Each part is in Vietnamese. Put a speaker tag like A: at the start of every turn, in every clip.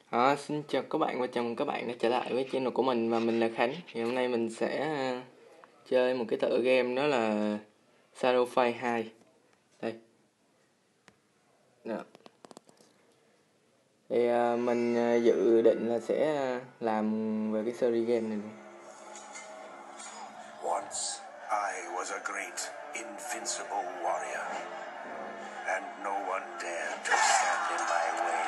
A: Xin chào các bạn và chào mừng các bạn đã trở lại với channel của mình, và mình là Khánh. Thì hôm nay mình sẽ chơi một cái tựa game đó là Shadowfight 2. Đây. Đó. Thì mình dự định là sẽ làm về cái series game này luôn.
B: Once I was a great invincible warrior, and no one dared to stand in my way.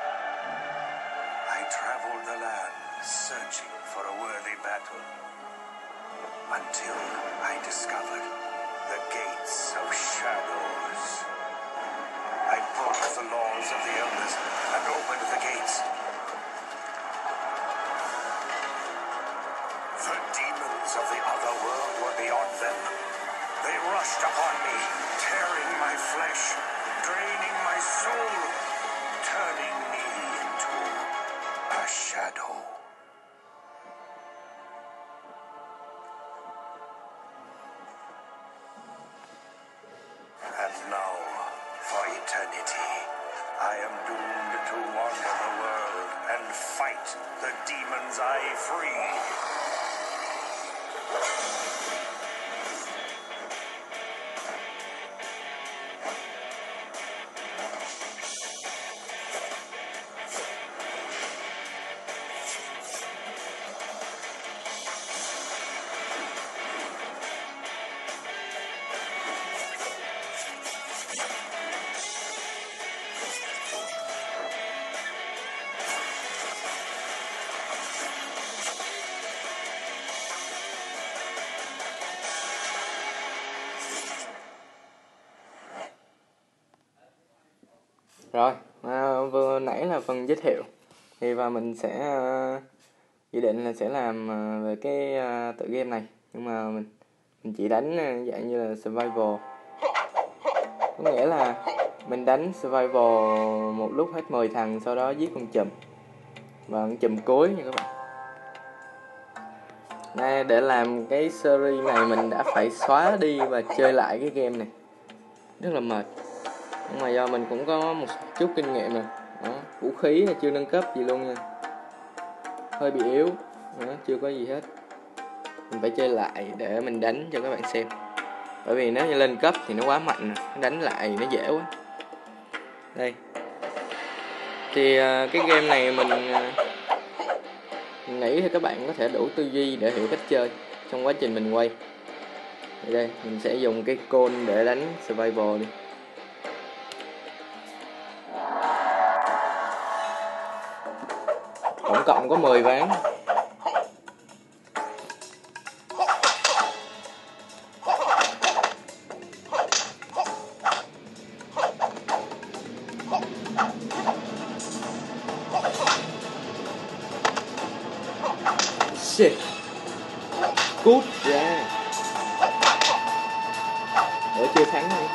B: I traveled the land searching for a worthy battle, until I discovered the gates of shadows. I broke the laws of the elders and opened the gates. The demons of the other world were beyond them. They rushed upon me, tearing my flesh, draining my soul, turning me into a shadow. And now, for eternity, I am doomed to wander the world and fight the demons I free.
A: Rồi, vừa nãy là phần giới thiệu. Thì và mình sẽ dự định là sẽ làm về cái tựa game này, nhưng mà mình chỉ đánh dạng như là survival. Có nghĩa là mình đánh survival một lúc hết 10 thằng, sau đó giết con chùm, và con chùm cuối nha các bạn. Đây, để làm cái series này mình đã phải xóa đi và chơi lại cái game này, rất là mệt. Nhưng mà do mình cũng có một chút kinh nghiệm rồi đó, vũ khí là chưa nâng cấp gì luôn nha, hơi bị yếu đó, chưa có gì hết. Mình phải chơi lại để mình đánh cho các bạn xem, bởi vì nếu như lên cấp thì nó quá mạnh rồi, đánh lại nó dễ quá. Đây thì cái game này mình nghĩ thì các bạn có thể đủ tư duy để hiểu cách chơi trong quá trình mình quay. Thì đây mình sẽ dùng cái côn để đánh survival đi. Tổng cộng có 10 ván. Shit. Cút ra. Ở chưa thắng nữa.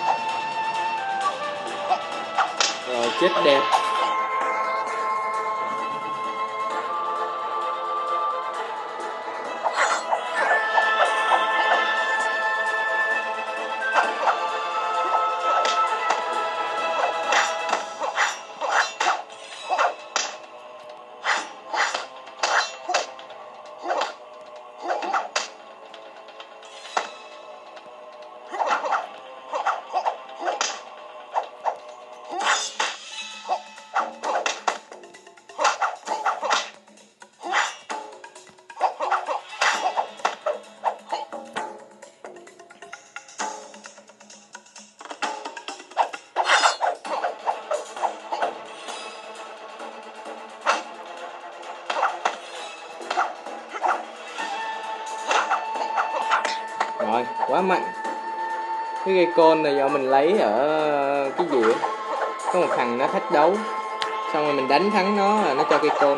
A: Rồi chết đẹp. Rồi, quá mạnh. Cái cây côn này do mình lấy ở cái gì á, có một thằng nó thách đấu, xong rồi mình đánh thắng nó là nó cho cây côn.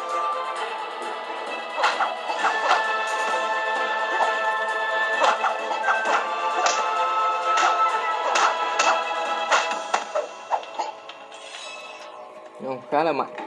A: Khá là mạnh.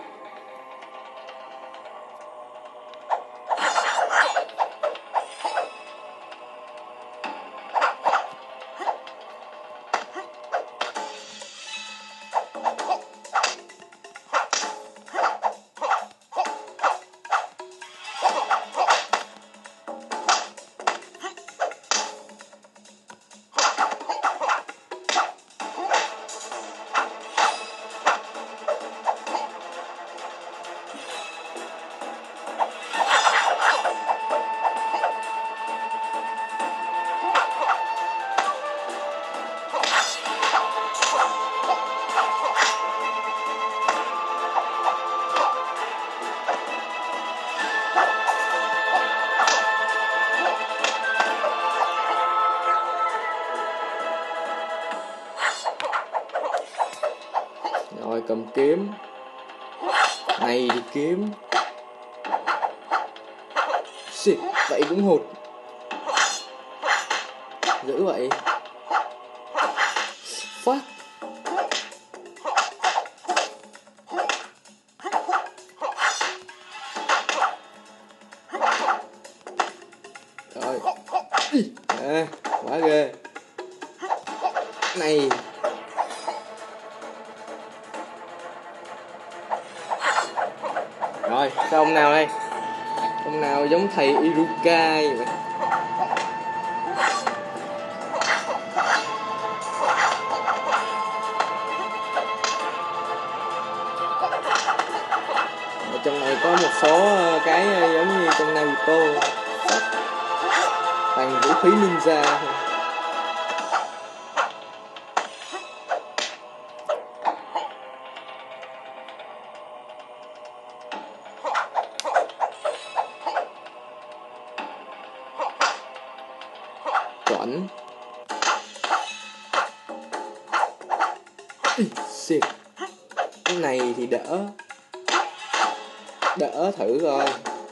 A: Rồi cầm kiếm. Này thì kiếm. Shit, vậy cũng hụt. Dữ vậy. Fuck. Rồi. À, quá ghê. Này. Rồi, sao ông nào đây? Ông nào giống thầy Iruka vậy? Ở trong này có một số cái giống như trong Naruto. Toàn vũ khí ninja thôi. Chuẩn. Shit. Cái này thì đỡ thử rồi.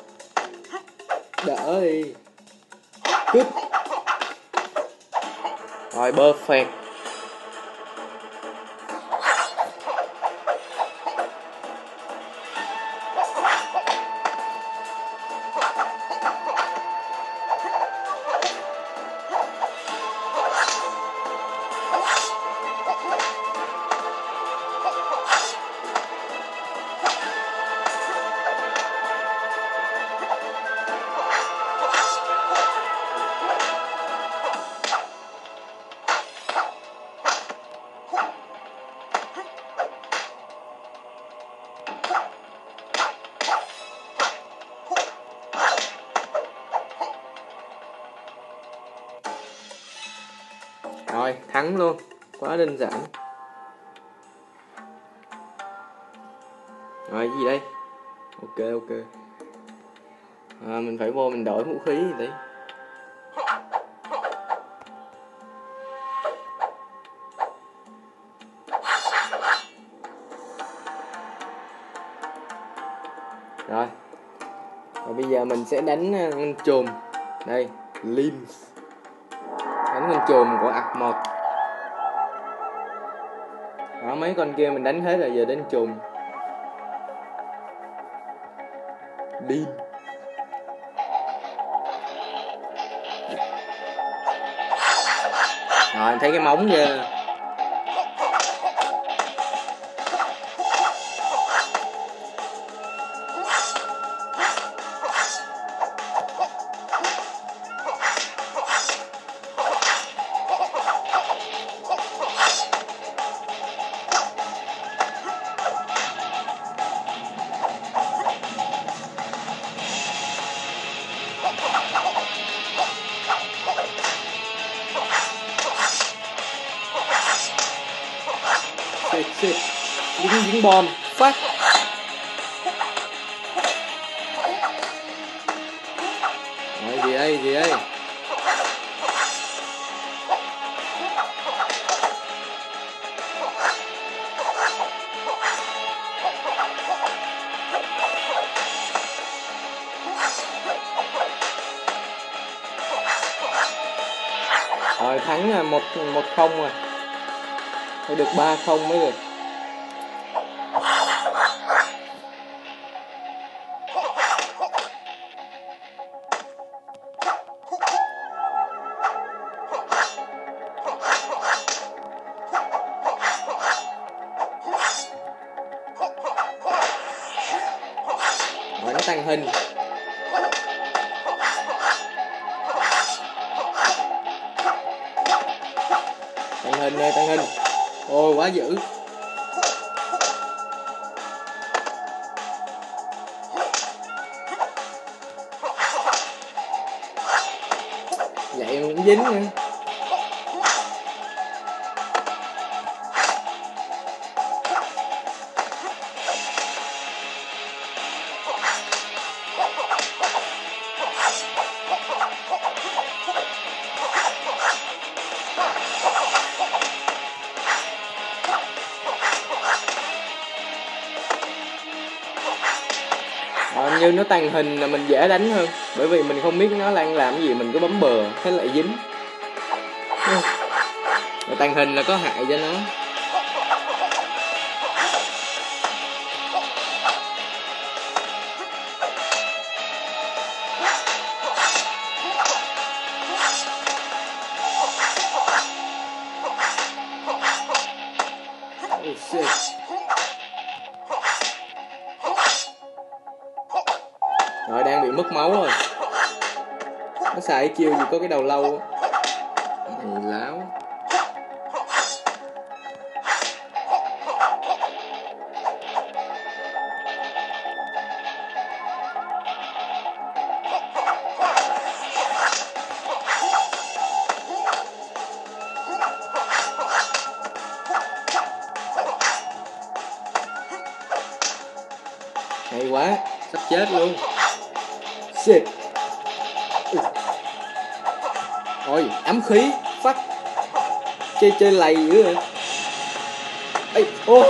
A: Đỡ đi. Cướp. Rồi perfect. Rồi, thắng luôn. Quá đơn giản. Rồi, gì đây? Ok. Mình phải vô mình đổi vũ khí gì đấy. Rồi. Và bây giờ mình sẽ đánh con chùm. Đây, Limbs. Đánh con chùm của Ạc 1. Đó, mấy con kia mình đánh hết rồi, giờ đến chùm. Đi. Rồi, thấy cái móng kia. Shit. Dính bom. Fuck. Rồi gì đây? Rồi thắng 1-0 rồi. Phải được 3-0 mới được. Rồi nó tăng hình. Tăng hình. Ôi quá dữ. Vậy cũng dính nữa. Như nó tàng hình là mình dễ đánh hơn, bởi vì mình không biết nó đang làm cái gì, mình cứ bấm bờ thế lại dính. Rồi tàng hình là có hại cho nó. Oh shit. Rồi đang bị mất máu rồi. Nó xài cái chiêu gì có cái đầu lâu. Này láo. Hay quá, sắp chết luôn. Shit. Ôi, ám khí, fuck. Chơi lầy dữ vậy. Ê, ô.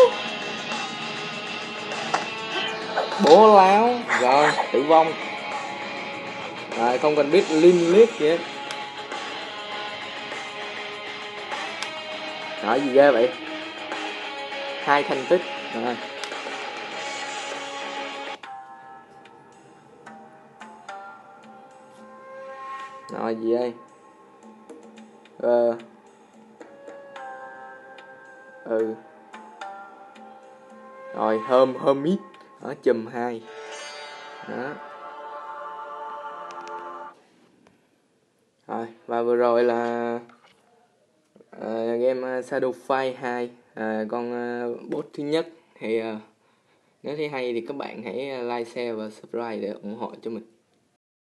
A: Bố láo. Rồi, tử vong. Rồi, không cần biết linh liếc gì hết. Rồi, gì ghê vậy? 2 thành tích. Rồi. Rồi gì đây? Rồi Hermit ở chùm 2. Đó. Rồi và vừa rồi là game Shadow Fight 2, con boss thứ nhất. Thì nếu thấy hay thì các bạn hãy like, share và subscribe để ủng hộ cho mình.